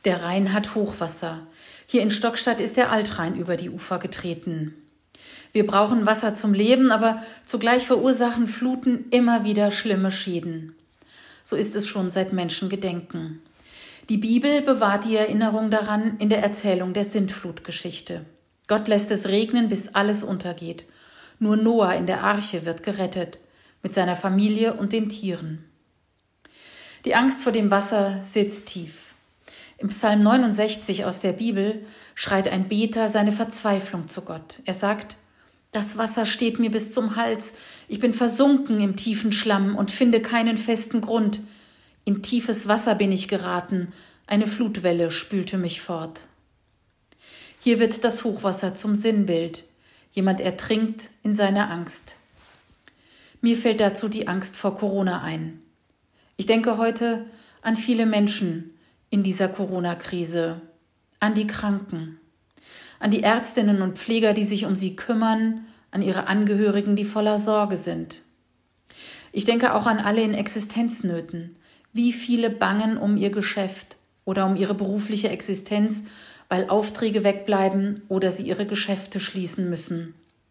Der Rhein hat Hochwasser. Hier in Stockstadt ist der Altrhein über die Ufer getreten. Wir brauchen Wasser zum Leben, aber zugleich verursachen Fluten immer wieder schlimme Schäden. So ist es schon seit Menschengedenken. Die Bibel bewahrt die Erinnerung daran in der Erzählung der Sintflutgeschichte. Gott lässt es regnen, bis alles untergeht. Nur Noah in der Arche wird gerettet, mit seiner Familie und den Tieren. Die Angst vor dem Wasser sitzt tief. Im Psalm 69 aus der Bibel schreit ein Beter seine Verzweiflung zu Gott. Er sagt: Das Wasser steht mir bis zum Hals, ich bin versunken im tiefen Schlamm und finde keinen festen Grund. In tiefes Wasser bin ich geraten, eine Flutwelle spülte mich fort. Hier wird das Hochwasser zum Sinnbild. Jemand ertrinkt in seiner Angst. Mir fällt dazu die Angst vor Corona ein. Ich denke heute an viele Menschen in dieser Corona-Krise, an die Kranken, an die Ärztinnen und Pfleger, die sich um sie kümmern, an ihre Angehörigen, die voller Sorge sind. Ich denke auch an alle in Existenznöten. Wie viele bangen um ihr Geschäft oder um ihre berufliche Existenz, weil Aufträge wegbleiben oder sie ihre Geschäfte schließen müssen.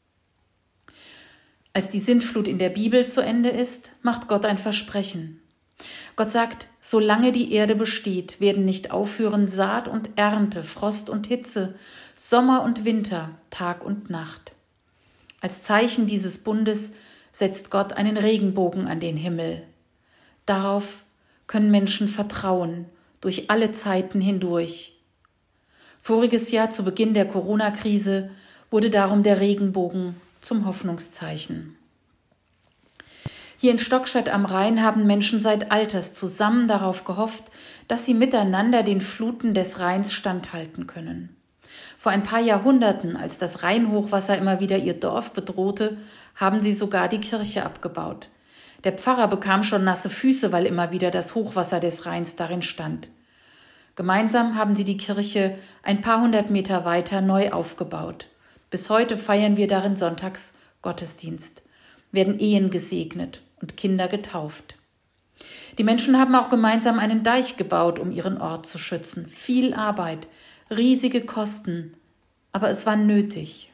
Als die Sintflut in der Bibel zu Ende ist, macht Gott ein Versprechen. Gott sagt, solange die Erde besteht, werden nicht aufhören Saat und Ernte, Frost und Hitze, Sommer und Winter, Tag und Nacht. Als Zeichen dieses Bundes setzt Gott einen Regenbogen an den Himmel. Darauf können Menschen vertrauen, durch alle Zeiten hindurch. Voriges Jahr zu Beginn der Corona-Krise wurde darum der Regenbogen zum Hoffnungszeichen. Hier in Stockstadt am Rhein haben Menschen seit Alters zusammen darauf gehofft, dass sie miteinander den Fluten des Rheins standhalten können. Vor ein paar Jahrhunderten, als das Rheinhochwasser immer wieder ihr Dorf bedrohte, haben sie sogar die Kirche abgebaut. Der Pfarrer bekam schon nasse Füße, weil immer wieder das Hochwasser des Rheins darin stand. Gemeinsam haben sie die Kirche ein paar hundert Meter weiter neu aufgebaut. Bis heute feiern wir darin sonntags Gottesdienst, werden Ehen gesegnet und Kinder getauft. Die Menschen haben auch gemeinsam einen Deich gebaut, um ihren Ort zu schützen. Viel Arbeit, riesige Kosten, aber es war nötig.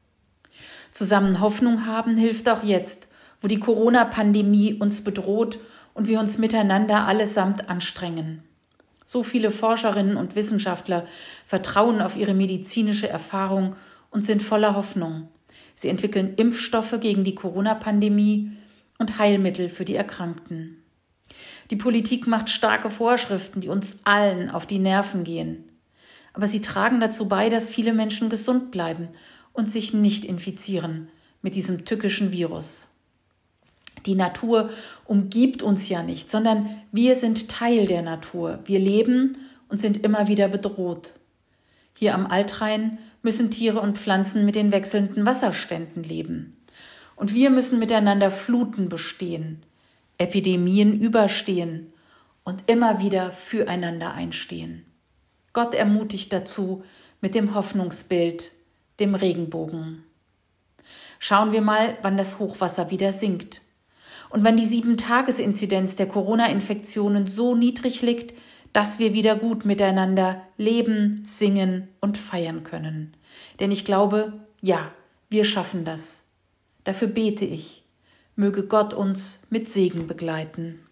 Zusammen Hoffnung haben hilft auch jetzt, wo die Corona-Pandemie uns bedroht und wir uns miteinander allesamt anstrengen. So viele Forscherinnen und Wissenschaftler vertrauen auf ihre medizinische Erfahrung und sind voller Hoffnung. Sie entwickeln Impfstoffe gegen die Corona-Pandemie und Heilmittel für die Erkrankten. Die Politik macht starke Vorschriften, die uns allen auf die Nerven gehen. Aber sie tragen dazu bei, dass viele Menschen gesund bleiben und sich nicht infizieren mit diesem tückischen Virus. Die Natur umgibt uns ja nicht, sondern wir sind Teil der Natur. Wir leben und sind immer wieder bedroht. Hier am Altrhein müssen Tiere und Pflanzen mit den wechselnden Wasserständen leben. Und wir müssen miteinander Fluten bestehen, Epidemien überstehen und immer wieder füreinander einstehen. Gott ermutigt dazu mit dem Hoffnungsbild, dem Regenbogen. Schauen wir mal, wann das Hochwasser wieder sinkt. Und wenn die 7-Tages-Inzidenz der Corona-Infektionen so niedrig liegt, dass wir wieder gut miteinander leben, singen und feiern können. Denn ich glaube, ja, wir schaffen das. Dafür bete ich. Möge Gott uns mit Segen begleiten.